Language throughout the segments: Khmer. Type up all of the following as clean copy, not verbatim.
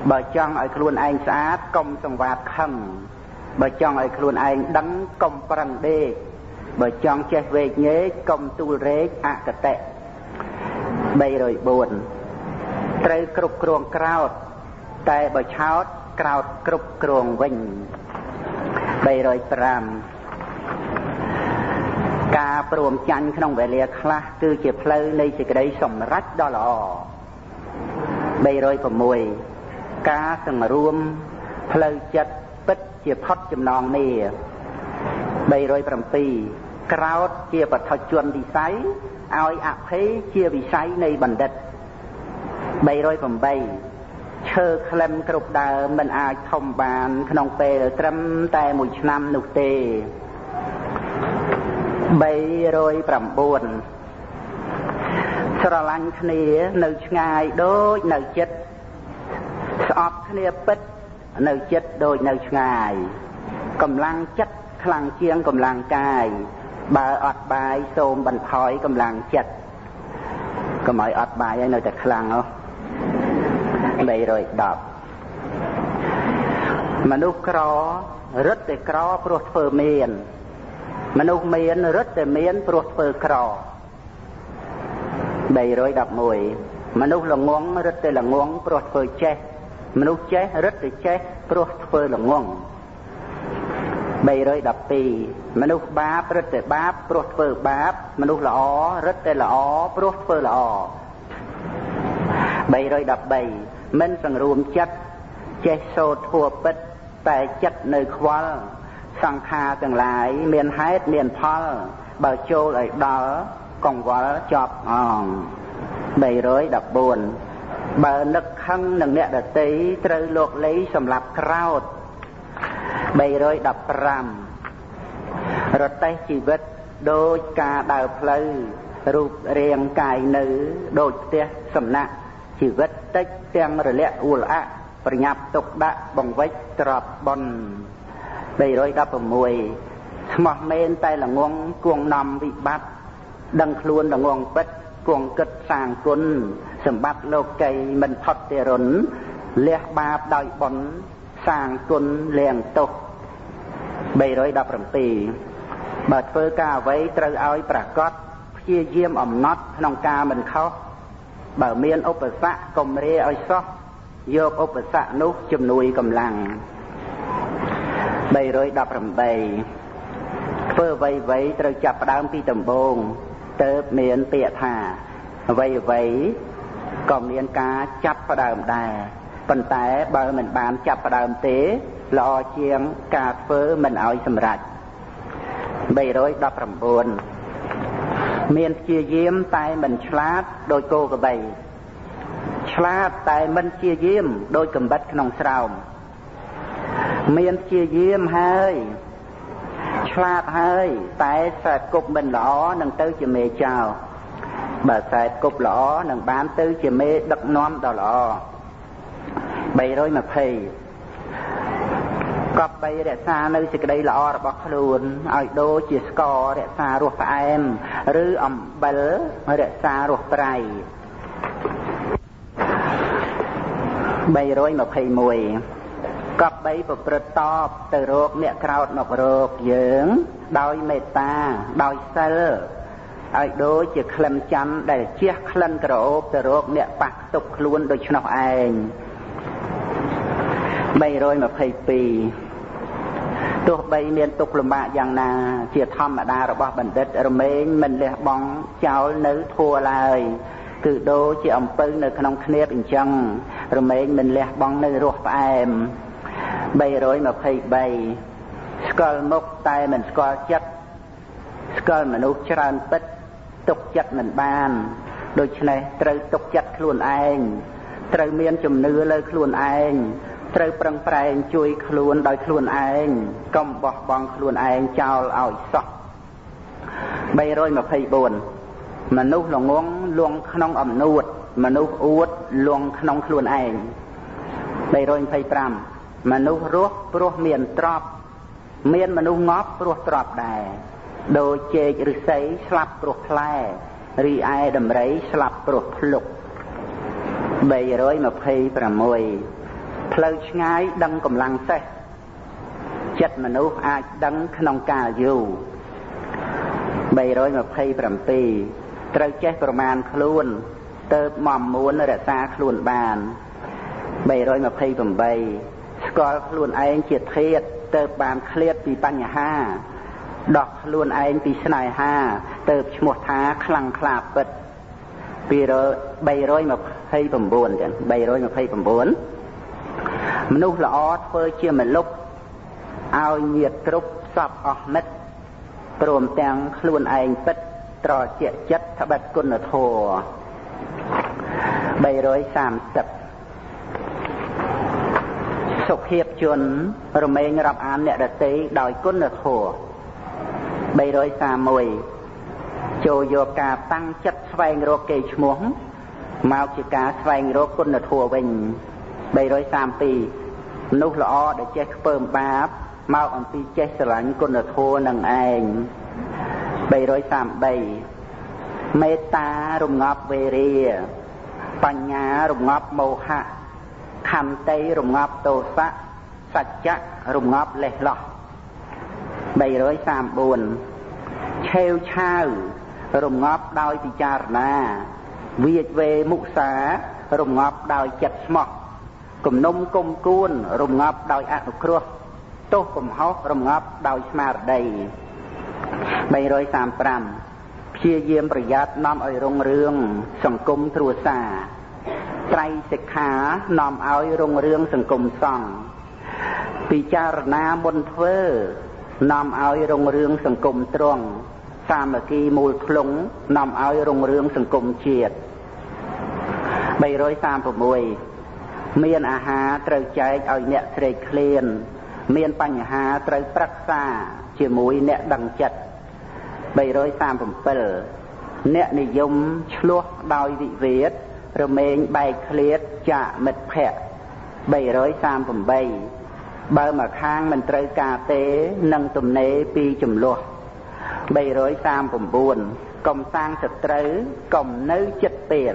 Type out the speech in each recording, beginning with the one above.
បើចង់ឲ្យខ្លួនឯងស្អាតកុំសង្វាតខឹងបើចង់ឲ្យខ្លួនឯងដឹងកុំប្រឹងដេកបើចង់ចេះវែកញែកកុំទូលរែកអកតៈ304ត្រូវគ្រប់គ្រងក្រោតតែបើឆោតក្រោតគ្រប់គ្រងវិញ305ការព្រមចាញ់ក្នុងវេលាខ្លះគឺជាផ្លូវនៃសេចក្តីសម្រេចដ៏ល្អ306ការសង្រួមផ្លូវចិត្តពិតជាផុតចំណងនេះ307ក្រោតជាបឋិជនវិស័យឲ្យអភ័យជាវិស័យនៃបណ្ឌិត308ឈើក្លិនគ្រប់ដើមមិនអាចធំបានក្នុងពេលត្រឹមតែ1ឆ្នាំនោះទេ309ស្រឡាញ់គ្នានៅឆ្ងាយដូចនៅជិតស្អប់គ្នាពិតនៅជិតដូចនៅឆ្ងាយកម្លាំងចិត្តខ្លាំងជាងកម្លាំងកាយបើអត់បាយសូមបន្ថយកម្លាំងចិត្តកុំឲ្យអត់បាយហើយនៅតែខ្លាំងហ៎310មនុស្សក្ររឹតតែក្រព្រោះធ្វើមានមនុស្សមានរឹតតែមានព្រោះធ្វើក្រ311មនុស្សល្ងងរឹតតែល្ងងព្រោះធ្វើចេះមនុស្សចេះរឹតតែចេះព្រោះធ្វើល្ងង312មនុស្សបាបរឹតតែបាបព្រោះធ្វើបាបមនុស្សល្អរឹតតែល្អព្រោះធ្វើល្អ313មិនសង្រួមចិត្តចេះសូត្រធัวពិតតែចិត្តនៅខ្វល់សង្ខារទាំងឡាយមានហេតុមានផលបើចូលឲ្យដល់កង្វល់ជាប់អង314បើនឹកខឹងនឹងអ្នកដទៃត្រូវលោកលីសម្រាប់ក្រោត315រទេះជីវិតដូចការដើរផ្លូវរូបរាងកាយនៅដូចផ្ទះសំណាក់ជីវិតតិចទាំងរលាក់អ៊ូលអាក់ប្រញាប់ទុកដាក់បង្វិចទ្របបន316ស្មោះមែនតែល្ងងគួងនំវិបត្តិដឹងខ្លួនល្ងងពិតគួងគិតសាងគុណសម្បត្តិលោកីមិនផុតទេរុនលះបាបដោយបុណ្យសាងគុណលៀងទោស317បើធ្វើការអ្វីត្រូវឲ្យប្រកបព្យាយាមអំណត់ក្នុងការមិនខុសបើមានឧបសគ្គកុំរាឲ្យសោះយកឧបសគ្គនោះជំនួយកម្លាំង318ធ្វើអ្វីត្រូវចាប់ផ្ដើមពីដំបូងទើបមានពាក្យថាអ្វីក៏មានការចាប់ផ្ដើមដែរប៉ុន្តែបើមិនបានចាប់ផ្ដើមទេល្អជាងការធ្វើមិនឲ្យសម្រេច319មានព្យាយាមតែមិនឆ្លាតដូចគោក្របីឆ្លាតតែមិនព្យាយាមដូចកំបិតក្នុងស្រោមមានព្យាយាមហើយឆ្លាតហើយតែសែតគប់មិនល្អនឹងទៅជាមេចោលបើសែតគប់ល្អនឹងបានទៅជាមេដឹកនាំដ៏ល្អ320កប់បីរក្សានៅសេចក្តីល្អរបស់ខ្លួនឲ្យដូចជាស្កររក្សារសផ្អែមឬអំបិលរក្សារសប្រៃ321កប់បីប្រព្រឹត្តតបទៅរកអ្នកក្រោតមករកយើងដោយមេត្តាដោយសិលឲ្យដូចជាក្លិនច័ន្ទដែលជះក្លិនក្រអូបទៅរកអ្នកប៉ះទុកខ្លួនដូច្នោះឯង322ទោះបីមានទុក្ខលំបាកយ៉ាងណាជាធម្មតារបស់បណ្ឌិតរមែងមិនលះបង់ចោលនៅធัวឡើយគឺដូចជាអំពៅនៅក្នុងគ្នៀបអញ្ចឹងរមែងមិនលះបង់នៅរសផ្អែម323ស្គាល់មុខតែមិនស្គាល់ចិត្តស្គាល់មនុស្សច្រើនពិតទុកចិត្តមិនបានដូច្នេះត្រូវទុកចិត្តខ្លួនឯងត្រូវមានជំនឿលើខ្លួនឯងត្រូវប្រឹងប្រែងជួយខ្លួនដោយខ្លួនឯងកុំបោះបង់ខ្លួនឯងចោលឲ្យសោះ324មនុស្សល្ងងលង់ក្នុងអំនួតមនុស្សអួតលង់ក្នុងខ្លួនឯង325មនុស្សរស់ព្រោះមានទ្រព្យមានមនុស្សងាប់ព្រោះទ្រព្យដែរដូចចេកឫស្សីស្លាប់ព្រោះផ្លែរីឯដំរីស្លាប់ព្រោះភ្លុក326 ផ្លូវឆ្ងាយដឹងកម្លាំងសេះចិត្តមនុស្សអាចដឹងក្នុងកាលយូរ327ត្រូវចេះប្រមាណខ្លួនទៅមមួនរក្សាខ្លួនបាន328ស្គាល់ខ្លួនឯងជាធាតុទៅបានឃ្លាតពីបញ្ហាដោះខ្លួនឯងពីស្នេហាទៅឈ្មោះថាខ្លាំងខ្លាពិត329មនុស្សល្អធ្វើជាមលុបឲ្យញាតគ្រប់សពអស់មិត្តព្រមទាំងខ្លួនឯងពិតត្រជាចិត្តត្បិតគុណធម៌330សុភាពជនរមែងរាប់អានអ្នកដទៃដោយគុណធម៌331ចូលយកការតាំងចិត្តស្វែងរកកេរ្តិ៍ឈ្មោះមកជាការស្វែងរកគុណធម៌វិញ332មនុស្សល្អដែលចេះខ្ពើមបាបមកអំពីចេះស្រឡាញ់គុណធម៌នឹងឯង333មេត្តារងាប់វេរាបញ្ញារងាប់មោហៈខន្តីរងាប់ទោសៈសច្ចៈរងាប់លេះលោះ334ឆេវឆាវរងាប់ដោយពិចារណាវាចវេមុសារងាប់ដោយចិត្តស្មោះគំនុំគុំគួនរងាប់ដោយអនុគ្រោះទោសកំហុសរងាប់ដោយស្មារតី335ព្យាយាមប្រយ័ត្ននាំឲ្យរុងរឿងសង្គមគ្រួសារត្រៃសិក្ខានាំឲ្យរុងរឿងសង្គមសង្ឃពិចារណាមុនធ្វើនាំឲ្យរុងរឿងសង្គមត្រង់សាមគ្គីមូលផ្លុងនាំឲ្យរុងរឿងសង្គមជាតិ336មានអាហារត្រូវចែកឲ្យអ្នកស្រេកឃ្លានមានបញ្ហាត្រូវប្រឹក្សាជាមួយអ្នកដឹងចិត្ត337អ្នកនិយមឆ្លោះដោយវិវាទរមែងបែកឃ្លាតចាកមិត្តភក្តិ338បើមកខាងមិនត្រូវការទេនឹងទំនេរពីចំនួន339កុំសាងសត្រូវកុំនៅចិត្តពេល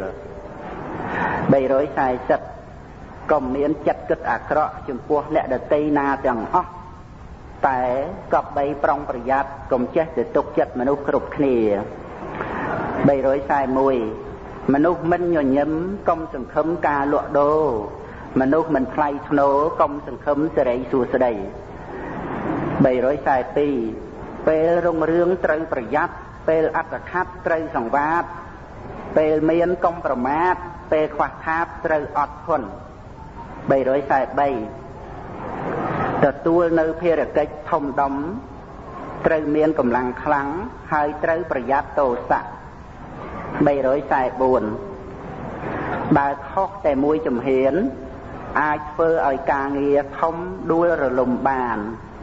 340កុំមានចិត្តគិតអាក្រក់ចំពោះអ្នកដទៃណាទាំងអស់តែកប់បីប្រុងប្រយ័ត្នកុំចេះទៅទុកចិត្តមនុស្សគ្រប់គ្នា341មនុស្សមិនញញឹមកុំសង្ឃឹមការលក់ដូរមនុស្សមិនថ្លៃថ្នូរកុំសង្ឃឹមសេរីសួស្តី342ពេលរុងរឿងត្រូវប្រយ័ត្នពេលអត្តខ័តត្រូវសង្វាតពេលមានកុំប្រមាទពេលខ្វះខាតត្រូវអត់ធន់343ទទួលនៅភារកិច្ចធំដុំត្រូវមានកម្លាំងខ្លាំងហើយត្រូវប្រយ័ត្នទោសៈ344បើខុសតែមួយជំហានអាចធ្វើឲ្យការងារធំដួលរលំបាន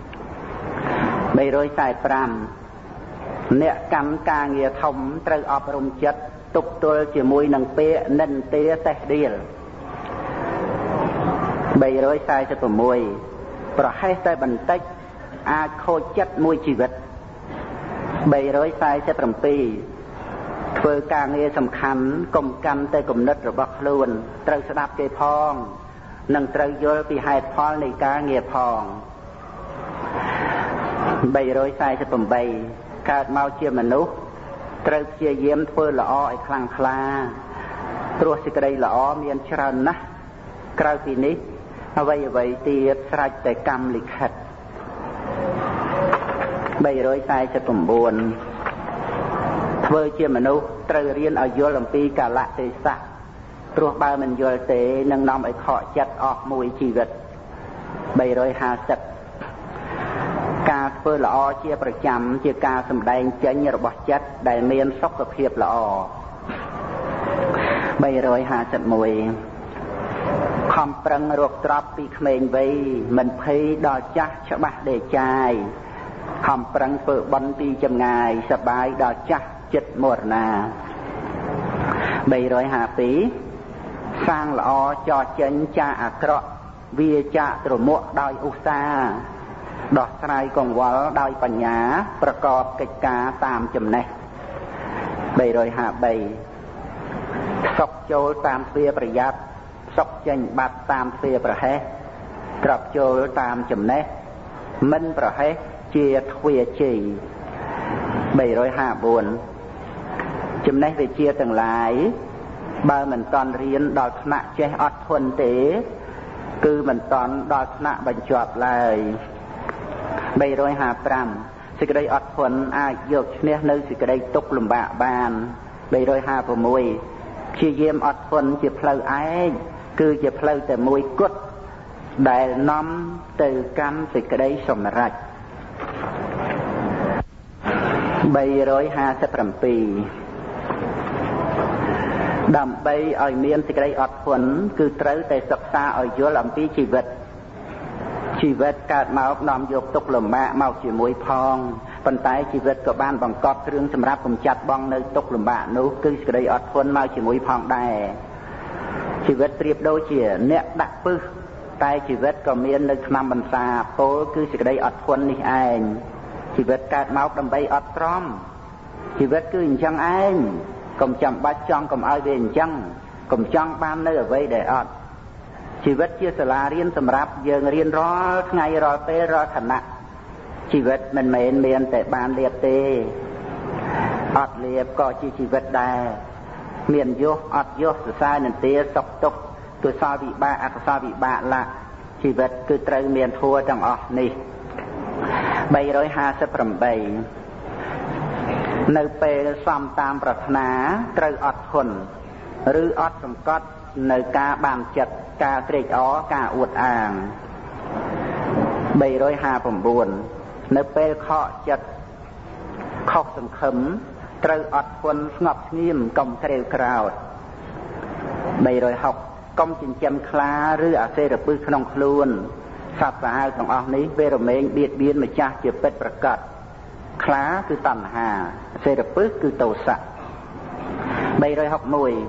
345អ្នកកម្មការងារធំត្រូវអប់រំចិត្តទប់ទល់ជាមួយនឹងពាក្យនិន្ទាសេះដៀល346ប្រហែសតែបន្តិចអាចខូចចិត្តមួយជីវិត347ធ្វើការងារសំខាន់កុំកាន់តែគំនិតរបស់ខ្លួនត្រូវស្ដាប់គេផងនិងត្រូវយល់ពីហេតុផលនៃការងារផង348កើតមកជាមនុស្សត្រូវព្យាយាមធ្វើល្អឲ្យខ្លាំងក្លាព្រោះសេចក្តីល្អមានច្រើនណាស់ក្រៅពីនេះអ្វីទៀតស្រេចតែកម្មលិខិត349ធ្វើជាមនុស្សត្រូវរៀនឲ្យយល់អំពីកាលៈទេសៈព្រោះបើមិនយល់ទេនឹងនាំឲ្យខកចិត្តអស់មួយជីវិត350ការធ្វើល្អជាប្រចាំជាការសម្ដែងចេញរបស់ចិត្តដែលមានសុខភាពល្អ351ខំប្រឹងរកទ្រព្យពីក្មេងវ័យមិនភ័យដល់ចាស់ច្បាស់ដេចាយខំប្រឹងធ្វើបុណ្យពីចម្ងាយសបាយដល់ចាស់ចិត្តមរណា352សាងល្អចោះចេញចាអាក្រក់វាចាត្រមុខដោយឧស្សាហ៍ដោះស្រាយកង្វល់ដោយបញ្ញាប្រកបកិច្ចការតាមចំណេះ353សុខចូលតាមទ្វារប្រយ័ត្ន sọc chanh bát tam phêប្រហែសក្របចូលតាមចំណេះមិនប្រហែសជាទ្វាជ័យ354ចំណេះវិជ្ជាទាំងឡាយបើមិនតន់រៀនដល់ថ្នាក់ចេះអត់ធន់ទេគឺមិនតន់ដល់ថ្នាក់បញ្ចប់ឡើយ355សេចក្តីអត់ធន់អាចយកឈ្នះនៅសេចក្តីទុក្ខលំបាកបាន356ព្យាយាមអត់ធន់ជាផ្លូវឯកគឺជាផ្លូវតែមួយគត់ដែលនាំទៅកាន់សេចក្តីសម្រេច357ដើម្បីឲ្យមានសេចក្តីអត់ធន់គឺត្រូវតែសិក្សាឲ្យយល់អំពីជីវិតកើតមកនាំយកទុក្ខលំបាកមកជាមួយផងប៉ុន្តែជីវិតក៏បានបង្កប់គ្រឿងសម្រាប់កម្ចាត់បងនៅទុក្ខលំបាកនោះគឺសេចក្តីអត់ធន់មកជាមួយផងដែរជីវិតប្រៀបដូចជាអ្នកដាក់ពឹសតែជីវិតក៏មាននៅឆ្នាំបន្សាពោលគឺសេចក្តីអត់ធន់នេះឯងជីវិតកើតមកដើម្បីអត់ទ្រាំជីវិតគឺអញ្ចឹងឯងកុំចាំបាច់ចង់កុំឲ្យវាអញ្ចឹងកុំចង់បាននៅអ្វីដែលអត់ជីវិតជាសាលារៀនសម្រាប់យើងរៀនរាល់ថ្ងៃរាល់ពេលរាល់ឋានៈជីវិតមិនមែនមានតែបានលៀបទេអត់លៀបក៏ជាជីវិតដែរមានយុះអត់យុះសរសើរនន្ទាសុខទុក្ខកុសលវិបាកអកុសលវិបាកលៈជីវិតគឺត្រូវមានធัวទាំងអស់នេះ358នៅពេលសំតាមប្រាថ្នាត្រូវអត់ធន់ឬអត់សង្កត់នៅការបានចិត្តការត្រេកអរការអួតអាង359នៅពេលខកចិត្តខុសសង្ឃឹមត្រូវអត់ធន់ស្ងប់ស្ងៀមកុំក្រេវក្រោធ360កុំចិញ្ចឹមខ្លាឬអាសេរពឹសក្នុងខ្លួនសត្វសាហាវទាំងអស់នេះវារមែងបៀតបៀនម្ចាស់ជាពិតប្រាកដខ្លាគឺតណ្ហាអាសេរពឹសគឺទោសៈ361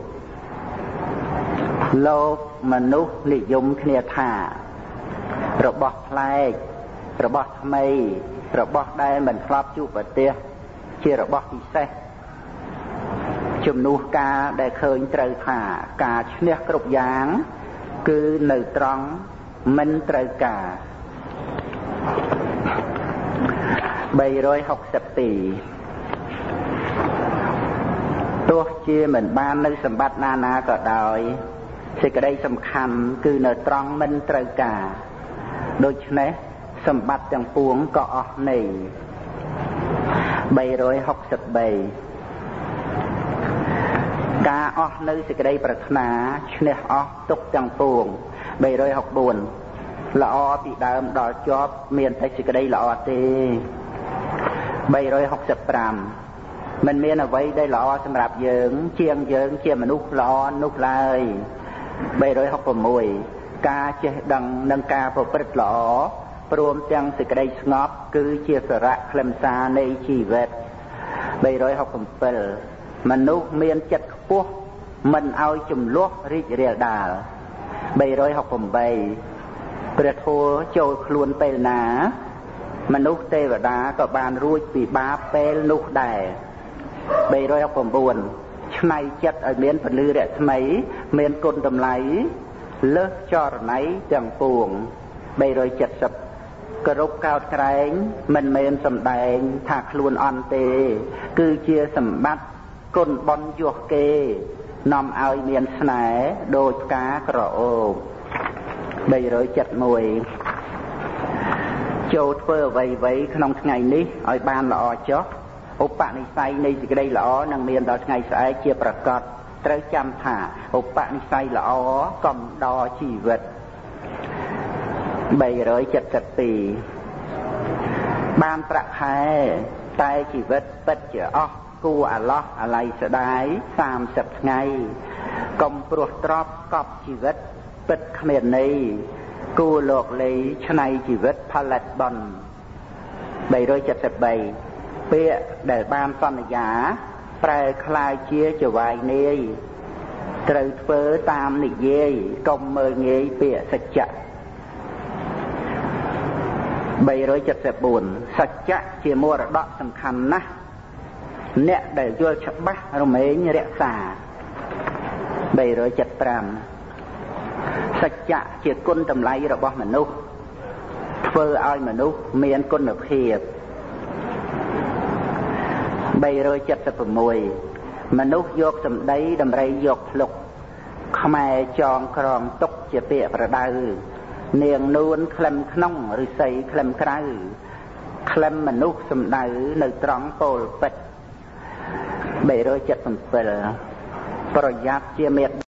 លោកមនុស្សនិយមគ្នាថារបស់ប្លែករបស់ថ្មីរបស់ដែលមិនធ្លាប់ជួបប្រទះជារបស់ពិសេសជំនួសការដែលឃើញត្រូវថាការឈ្នះគ្រប់យ៉ាងគឺនៅត្រង់មិនត្រូវការ362ទោះជាមិនបាននៅសម្បត្តិណាក៏ដោយសេចក្តីសំខាន់គឺនៅត្រង់មិនត្រូវការដូច្នេះសម្បត្តិទាំងពួងក៏អស់ន័យ363ការអស់នៅសេចក្តីប្រាថ្នាឈ្នះអស់ទុក្ខទាំងពួង364ល្អពីដើមដល់ចប់មានតែសេចក្តីល្អទេ365មិនមានអ្វីដែលល្អសម្រាប់យើងជាងយើងជាមនុស្សល្អនោះឡើយ366ការចេះដឹងនិងការប្រព្រឹត្តល្អព្រមទាំងសេចក្តីស្ងប់គឺជាសារៈខ្លឹមសារនៃជីវិត367មនុស្សមានចិត្តខ្ពស់មិនឲ្យចំលោះរីករាលដាល368ព្រះធម៌ចូលខ្លួនពេលណាមនុស្សទេវតាក៏បានរួចពីបាបពេលនោះដែរ369ឆ្នៃចិត្តឲ្យមានពលឺរស្មីមានគុណតម្លៃលើសចរណៃទាំងពួង370គោរពកោតក្រែងមិនមែនសម្ដែងថាខ្លួនអន់ទេគឺជាសម្បត្តិគុណបុណ្យយោះគេនាំឲ្យមានស្នេហ៍ដូចផ្កាក្រអូប371ចូលធ្វើអ្វីៗក្នុងថ្ងៃនេះឲ្យបានល្អចុះឧបនិស្ស័យនៃសេចក្តីល្អនឹងមានដល់ថ្ងៃស្អែកជាប្រកបត្រូវចាំថាឧបនិស្ស័យល្អកំដរជីវិត372បានប្រាក់ខែតែជីវិតពិតជាអស់គួរអាឡោះអាល័យស្ដាយ30ថ្ងៃកុំព្រោះទ្រព្យកប់ជីវិតពិតគ្មានន័យគួរលោកលីឆ្នៃជីវិតផលិតបុណ្យ373ពាក្យដែលបានសន្យាប្រែក្លាយជាចវាយនាយត្រូវធ្វើតាមនិយាយកុំមើលងាយពាក្យសច្ចៈ374សច្ចៈជាមរតកសំខាន់ណាស់អ្នកដែលយល់ច្បាស់រមែងរក្សា375 សច្ចៈជាគុណតម្លៃរបស់មនុស្សធ្វើឲ្យមនុស្សមានគុណភាព376មនុស្សយកសម្ដីដំរីយកភ្លុកខ្មែរចងក្រងទុកជាពាក្យប្រដៅនាងនួនក្លឹមក្នុងឫស្សីក្លឹមក្រៅក្លឹមមនុស្សសំដៅនៅត្រង់ពោលពិត377ប្រយ័ត្នជាមេ